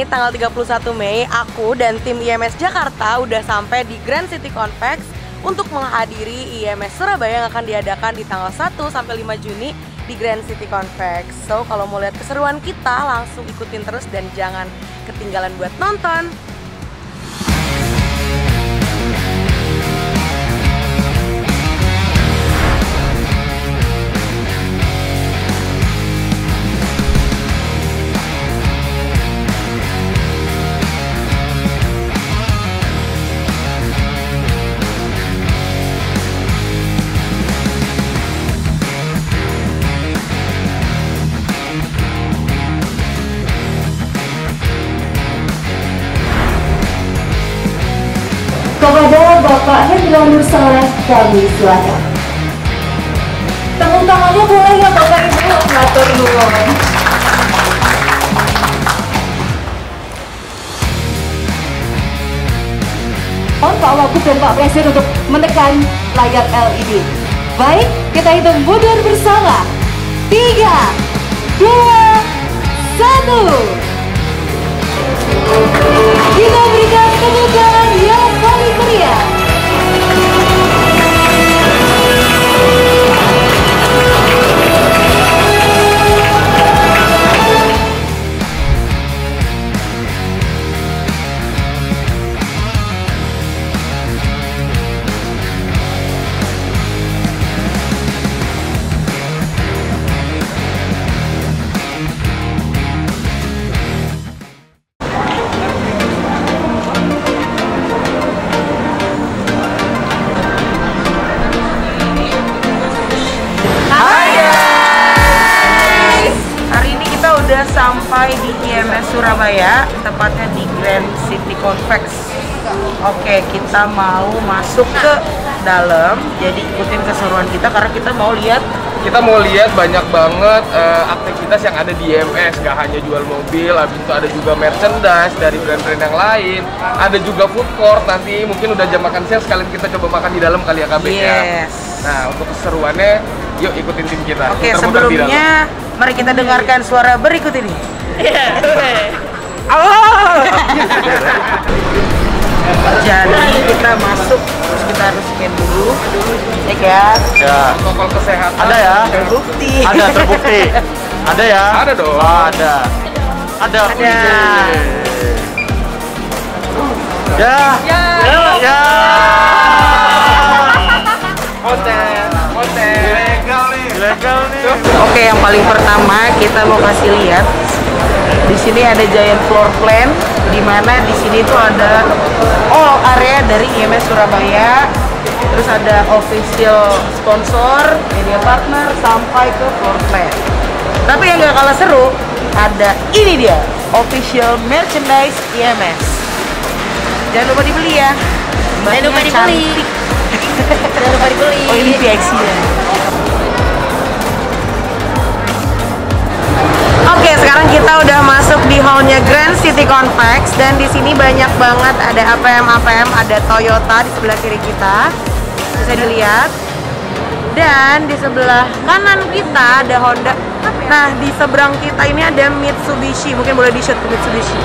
ini tanggal 31 Mei, aku dan tim IMS Jakarta udah sampai di Grand City Convex untuk menghadiri IMS Surabaya yang akan diadakan di tanggal 1 sampai 5 Juni di Grand City Convex. So, kalau mau lihat keseruan kita, langsung ikutin terus dan jangan ketinggalan buat nonton. Kepada Bapak Hendra Nursaleh kami silakan. Tepuk tangannya boleh ya Bapak Ibu, matur nuwun. Pak Wagub dan Pak Presiden untuk menekan layar LED. Baik, kita hitung mundur bersama. 3, 2, 1. Kita berikan tepuk tangan yang paling meriah. Sampai di IMS Surabaya, tepatnya di Grand City Convex. Oke, kita mau masuk ke dalam, jadi ikutin keseruan kita karena kita mau lihat banyak banget aktivitas yang ada di IMS. Gak hanya jual mobil, habis itu ada juga merchandise dari brand-brand yang lain, ada juga food court. Nanti mungkin udah jam makan siang, sekalian kita coba makan di dalam kali ya KB ya. Nah, untuk keseruannya yuk ikutin tim kita. Oke, sebelumnya mari kita dengarkan suara berikut ini. Jadi kita masuk, terus kita harus scan dulu, cek ya. Ya. Protokol kesehatan. Ada ya. Terbukti. Ada terbukti. Ada ya. Ada dong. Oh, ada. Ada. Ya. Ya. Hotel. Ilegal nih. Oke, yang paling pertama kita mau kasih lihat. Di sini ada giant floor plan, di mana di sini tuh ada all area dari IMS Surabaya. Terus ada official sponsor, media partner, sampai ke floor plan. Tapi yang gak kalah seru, ada ini dia, official merchandise IMS. Jangan lupa dibeli ya. Jangan lupa dibeli. Jangan lupa dibeli. Oh, ini PXC ya. Oke, sekarang kita udah masuk di hallnya Grand City Convex dan di sini banyak banget ada APM, ada Toyota di sebelah kiri kita, bisa dilihat. Dan di sebelah kanan kita ada Honda. Nah, di seberang kita ini ada Mitsubishi. Mungkin boleh di-shoot ke Mitsubishi.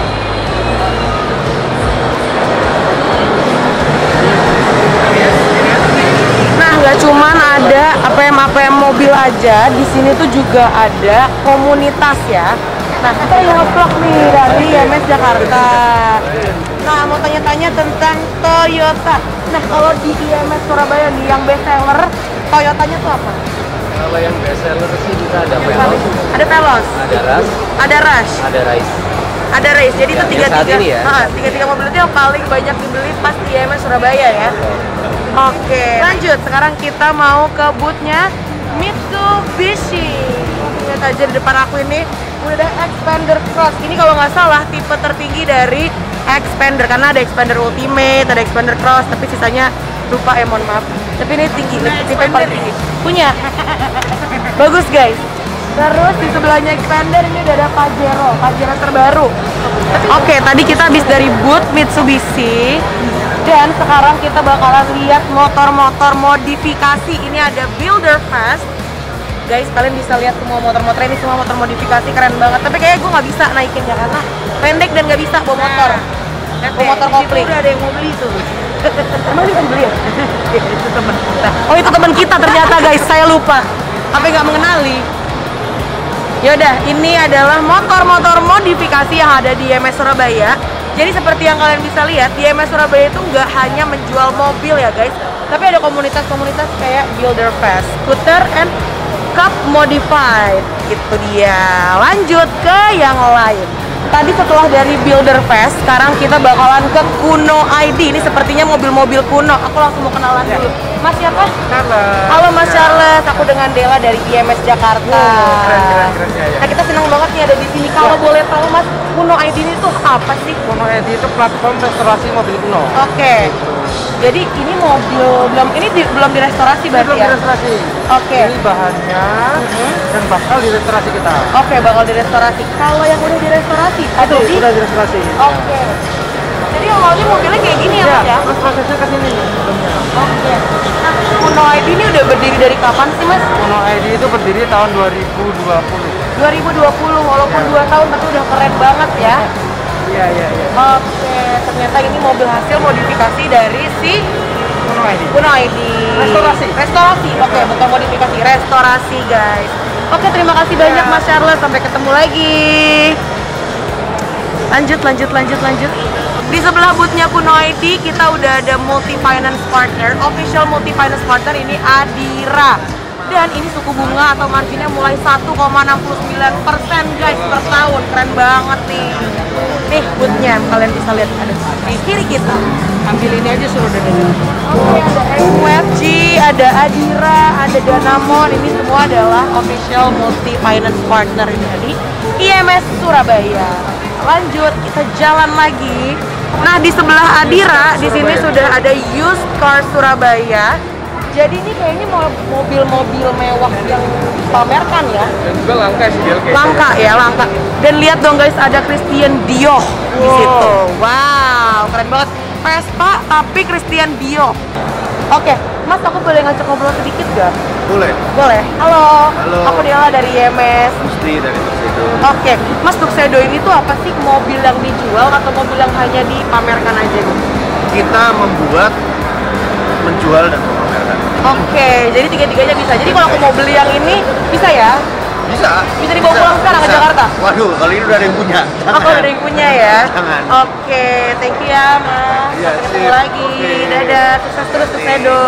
Nah, nggak cuman ada APM mobil aja, di sini tuh juga ada komunitas ya. Nah, kita yang vlog nih dari IMS Jakarta. Nah, mau tanya-tanya tentang Toyota. Nah, kalau di IMS Surabaya nih yang best seller, Toyotanya tuh apa? Kalau yang best seller sih kita ada Veloz, ada Veloz, ada Rush, ada Rush, ada Rise. ada Race. Jadi itu Saat ini ya. tiga mobil itu yang paling banyak dibeli pas di IMS Surabaya ya. Oke, lanjut. Sekarang kita mau ke boothnya Mitsubishi. Lihat aja di depan aku ini udah ada Xpander Cross. Ini kalau nggak salah tipe tertinggi dari Xpander karena ada Xpander Ultimate, ada Xpander Cross, tapi sisanya lupa mohon maaf. Tapi ini tinggi, tipe paling tinggi. Punya. Bagus guys. Terus di sebelahnya Xpander ini udah ada Pajero terbaru. Oke, tadi kita habis dari booth Mitsubishi. Dan sekarang kita bakalan lihat motor-motor modifikasi. Ini ada Builder Fest. Guys, kalian bisa lihat semua motor-motor ini, semua motor modifikasi keren banget. Tapi kayaknya gue nggak bisa naikinnya karena pendek dan nggak bisa bawa motor. Bawa motor kopling. Udah ada yang mau beli tuh. Emang ini beli ya? Itu teman kita. Oh, itu teman kita ternyata guys, saya lupa. Tapi nggak mengenali. Yaudah, ini adalah motor-motor modifikasi yang ada di IMS Surabaya. Jadi seperti yang kalian bisa lihat, di IMS Surabaya itu nggak hanya menjual mobil ya guys, tapi ada komunitas-komunitas kayak Builder Fest, Scooter, and Cup Modified. Itu dia. Lanjut ke yang lain. Tadi setelah dari Builder Fest, sekarang kita bakalan ke Kuno ID. Ini sepertinya mobil-mobil kuno. Aku langsung mau kenalan dulu. Mas siapa? Charles. Halo Mas Charles, aku dengan Dela dari IMS Jakarta. Keren ya. Nah, kita senang banget nih ada di sini. Kalau boleh tahu Mas, Kuno ID ini tuh apa sih? Kuno ID itu platform restorasi mobil kuno. Oke. Jadi ini mobil belum direstorasi berarti Belum ya? direstorasi. Oke. Ini bahannya dan bakal direstorasi kita. Oke, bakal direstorasi. Kalau yang udah direstorasi, ada Itu di? sudah direstorasi. Oke. Jadi awalnya mobilnya kayak gini ya Mas ya? Terus prosesnya ke sini. Oke. Nah, Kuno ID ini udah berdiri dari kapan sih Mas? Kuno ID itu berdiri tahun 2020. 2020, walaupun 2 tahun tapi udah keren banget ya. Iya. Oke, ternyata ini mobil hasil modifikasi dari si Kuno ID. Kuno ID. Restorasi. Oke, bukan modifikasi, restorasi guys. Oke, terima kasih banyak Mas Charles. Sampai ketemu lagi. Lanjut. Di sebelah boothnya Kuno ID kita udah ada multi finance partner, official multi finance partner ini Adira. Dan ini suku bunga atau marginnya mulai 1,69% guys per tahun. Keren banget nih. Nih boothnya kalian bisa lihat ada di kiri kita. Ambil ini aja suruh ada. Oke, ada MUFG, ada Adira, ada Danamon. Ini semua adalah official multi finance partner di IMS Surabaya. Lanjut, kita jalan lagi. Nah, di sebelah Adira di sini sudah ada Used Car Surabaya. Jadi ini kayaknya mobil-mobil mewah yang dipamerkan ya. Dan juga langka sih kayak. Langka. Dan lihat dong guys, ada Christian Dior di situ. Wow, keren banget. Vespa tapi Christian Dior. Oke, Mas, aku boleh ngajak ngobrol sedikit gak? Boleh. Boleh. Halo. Halo. Aku Dela dari IMS. Musti dari Tuxedo. Oke, Mas, Tuxedo ini tuh apa sih, mobil yang dijual atau mobil yang hanya dipamerkan aja nih? Kita membuat, menjual dan memamerkan. Oke, jadi tiga-tiganya bisa. Jadi kalau aku mau beli yang ini bisa ya? Bisa. Bisa dibawa pulang sekarang ke Jakarta? Waduh, kalau ini udah ada yang punya. Aku udah ada yang punya ya? Jangan. Oke, thank you ya Mas. Iya, Sampai ketemu sip. lagi. Oke. Dadah, sukses terus Tuxedo.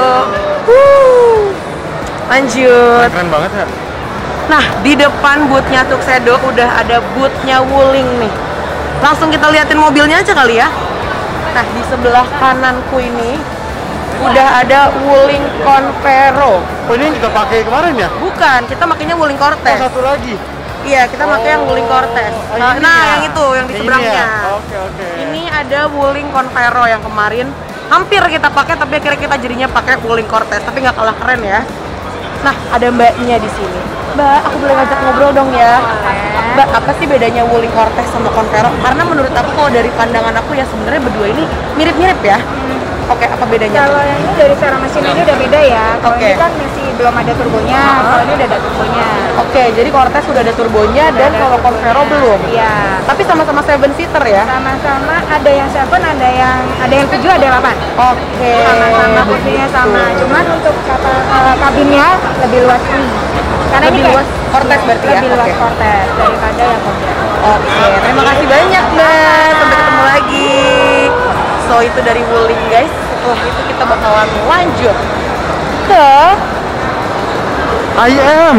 Lanjut. Keren banget ya. Nah, di depan boothnya Tuxedo udah ada boothnya Wuling nih. Langsung kita liatin mobilnya aja kali ya. Nah, di sebelah kananku ini udah ada Wuling Convero. Oh, ini juga pakai kemarin ya? Bukan, kita makainya Wuling Oh, Cortez. satu lagi. Iya, kita pakai yang Wuling Cortez. Nah, ini ya? yang itu, yang di Ini seberangnya. ya? Oke. Ini ada Wuling Convero yang kemarin hampir kita pakai, tapi akhirnya kita jadinya pakai Wuling Cortez. Tapi nggak kalah keren ya. Nah, ada mbaknya di sini. Mbak, aku boleh ngajak ngobrol dong ya? Mbak, apa sih bedanya Wuling Cortez sama Convero? Karena menurut aku kalau dari pandangan aku ya sebenarnya berdua ini mirip-mirip ya. Oke, apa bedanya? Kalau yang ini dari secara mesin ini udah beda ya. Kalau Oke. ini kan masih belum ada turbonya, kalau ini udah ada turbonya. Oke, jadi Cortez sudah ada turbonya dan kalau Convero belum. Iya. Tapi sama-sama 7 seater ya? Sama-sama ada yang 7, ada yang 7, ada yang 8. Oke. Sama-sama kursinya sama. Cuman untuk kabinnya lebih luas ini. Karena Lebih ini kayak luas Cortez berarti ya? lebih luas Oke. Cortez daripada yang Convero. Oke, terima kasih banyak Mbak. Sampai ketemu lagi. So itu dari Wuling guys. Setelah itu kita bakalan lanjut ke IM.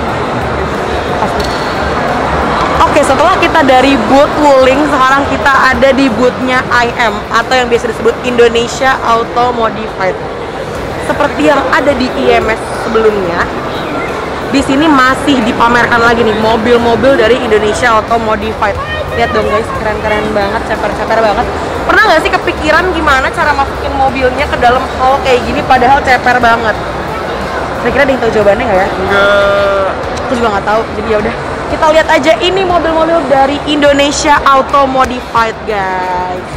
Oke, setelah kita dari booth Wuling, sekarang kita ada di boothnya IM atau yang biasa disebut Indonesia Auto Modified. Seperti yang ada di IMS sebelumnya, di sini masih dipamerkan lagi nih mobil-mobil dari Indonesia Auto Modified. Lihat dong guys, keren-keren banget, ceper-ceper banget. Pernah nggak sih kepikiran gimana cara masukin mobilnya ke dalam hall kayak gini padahal ceper banget? Kira-kira ada yang tahu jawabannya nggak ya? Enggak. Aku juga nggak tahu, jadi ya udah kita lihat aja ini mobil-mobil dari Indonesia Auto Modified guys.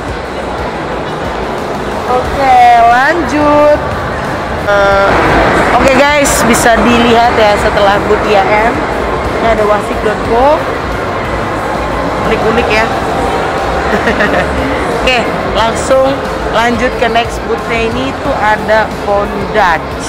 Oke, lanjut. Oke guys, bisa dilihat ya setelah booth IAM. Ini ada wasik.co. Unik-unik ya. Oke, langsung lanjut ke next booth-nya. Ini tuh ada Fondage.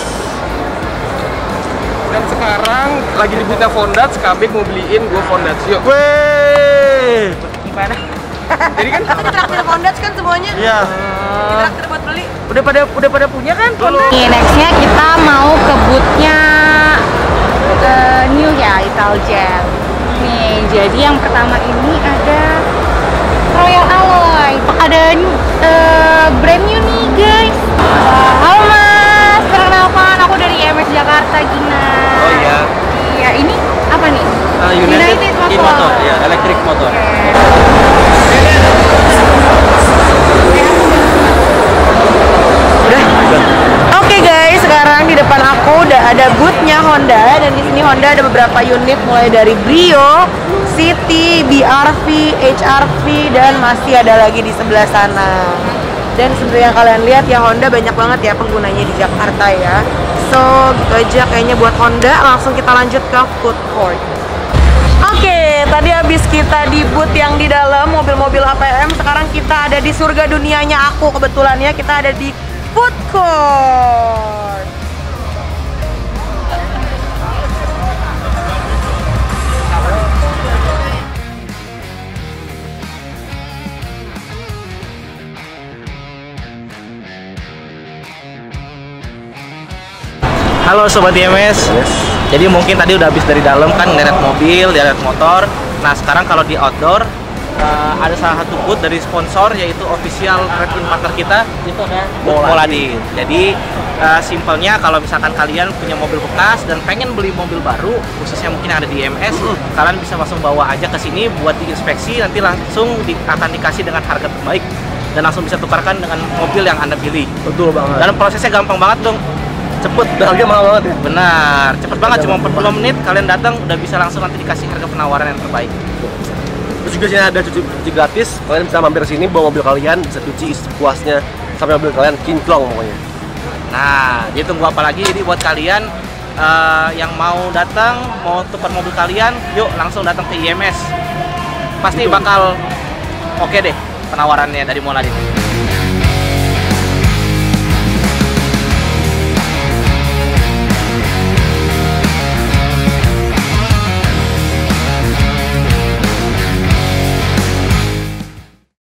Dan sekarang lagi di booth-nya Fondage, Kabik mau beliin gue Fondage. Yuk. Weh. Gimana? Jadi kan Kita traktir Fondage kan semuanya? Iya. Kita traktir buat beli. Udah pada punya kan Fondage? Nih, nextnya kita mau ke bootnya New ya, Italjet. Nih, jadi yang pertama ini ada Royal Alloy. Ada brand new nih guys. Halo Mas, perkenalkan aku dari MS Jakarta, Gina. Oh iya. Iya, ini apa nih? United motor, ya, elektrik motor. Oke guys, sekarang di depan aku udah ada boothnya Honda dan di sini Honda ada beberapa unit mulai dari Brio, City, BRV, HRV dan masih ada lagi di sebelah sana. Dan seperti yang kalian lihat ya Honda banyak banget ya penggunanya di Jakarta ya. So gitu aja kayaknya buat Honda, langsung kita lanjut ke food court. Oke, tadi habis kita di booth yang di dalam mobil-mobil APM, sekarang kita ada di surga dunianya aku kebetulan ya, kita ada di food court. Halo Sobat IMS. Jadi mungkin tadi udah habis dari dalam kan ngeliat mobil, lihat motor. Nah sekarang kalau di outdoor ada salah satu booth dari sponsor yaitu official trade-in partner kita itu ada Moladin. Jadi simpelnya kalau misalkan kalian punya mobil bekas dan pengen beli mobil baru khususnya mungkin ada di IMS, kalian bisa langsung bawa aja ke sini buat diinspeksi, nanti langsung akan dikasih dengan harga terbaik dan langsung bisa tukarkan dengan mobil yang Anda pilih. Betul banget. Dan prosesnya gampang banget dong. Cepet, Harga mahal banget ya? benar, cepet banget, cuma 45 menit kalian datang udah bisa langsung nanti dikasih harga penawaran yang terbaik. Terus juga sini ada cuci gratis. Kalian bisa mampir sini bawa mobil kalian, bisa cuci sepuasnya sampai mobil kalian kinclong pokoknya. Nah, jadi tunggu apa lagi? Jadi buat kalian yang mau datang, mau tukar mobil kalian, yuk langsung datang ke IMS. Pasti bakal oke deh penawarannya dari Moladin.